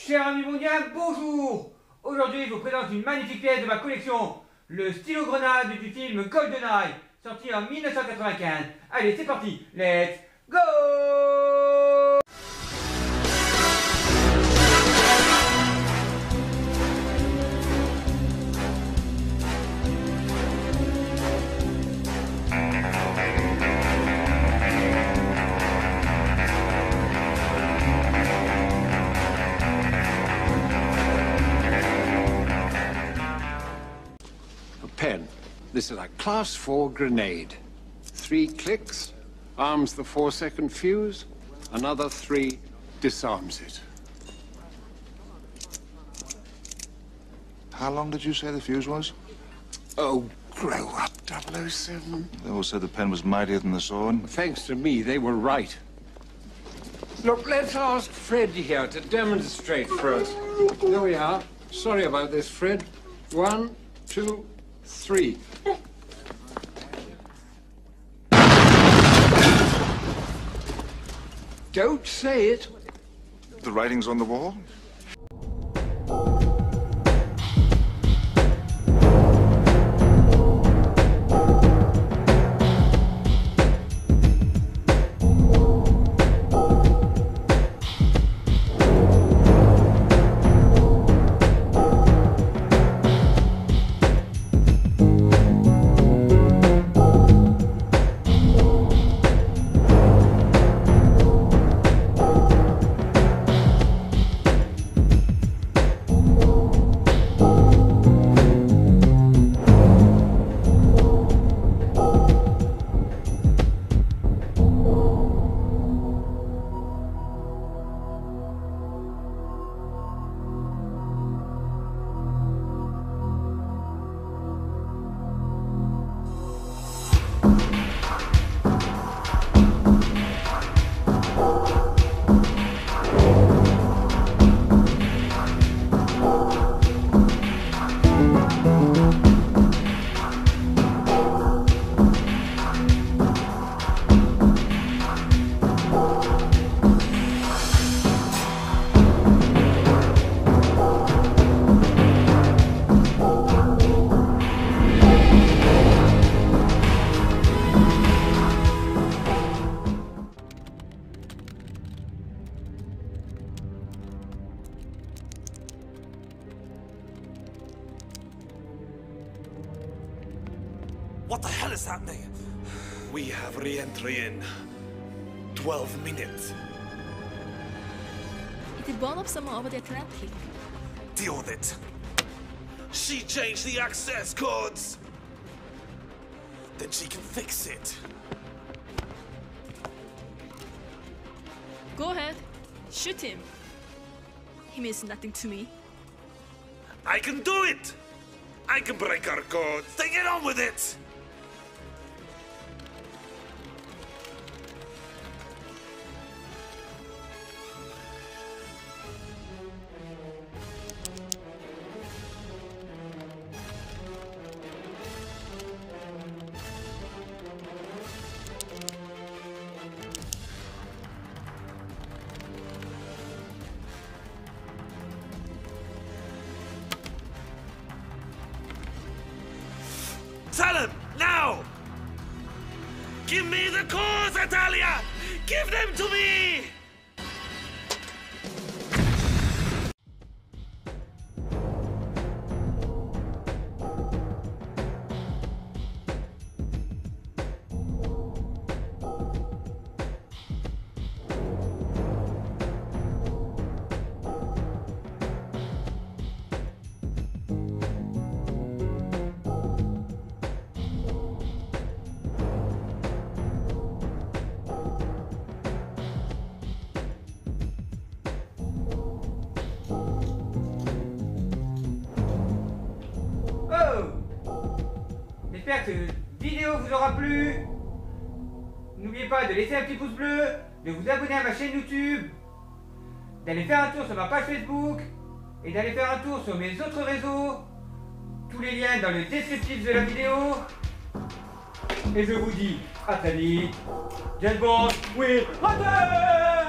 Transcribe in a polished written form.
Cher ami mondial, bonjour. Aujourd'hui, je vous présente une magnifique pièce de ma collection, le stylo grenade du film GoldenEye, sorti en 1995. Allez, c'est parti, let's go! Pen. This is a class 4 grenade. 3 clicks, arms the 4-second fuse. Another 3 disarms it. How long did you say the fuse was? Oh, grow up, 007. They all said the pen was mightier than the sword. Thanks to me, they were right. Look, let's ask Fred here to demonstrate for us. There we are. Sorry about this, Fred. 1, 2, 3. Don't say it. The writing's on the wall? What the hell is happening? We have re-entry in 12 minutes. Är det barn som har det till? Deal with it. She changed the access codes. Then she can fix it. Go ahead. Shoot him. He means nothing to me. I can do it! I can break our codes. Then get on with it! Tell him, now! Give me the codes, Natalia! Give them to me! J'espère que cette vidéo vous aura plu. N'oubliez pas de laisser un petit pouce bleu, de vous abonner à ma chaîne YouTube, d'aller faire un tour sur ma page Facebook et d'aller faire un tour sur mes autres réseaux. Tous les liens dans le descriptif de la vidéo. Et je vous dis à très vite. James Bond will Hunter!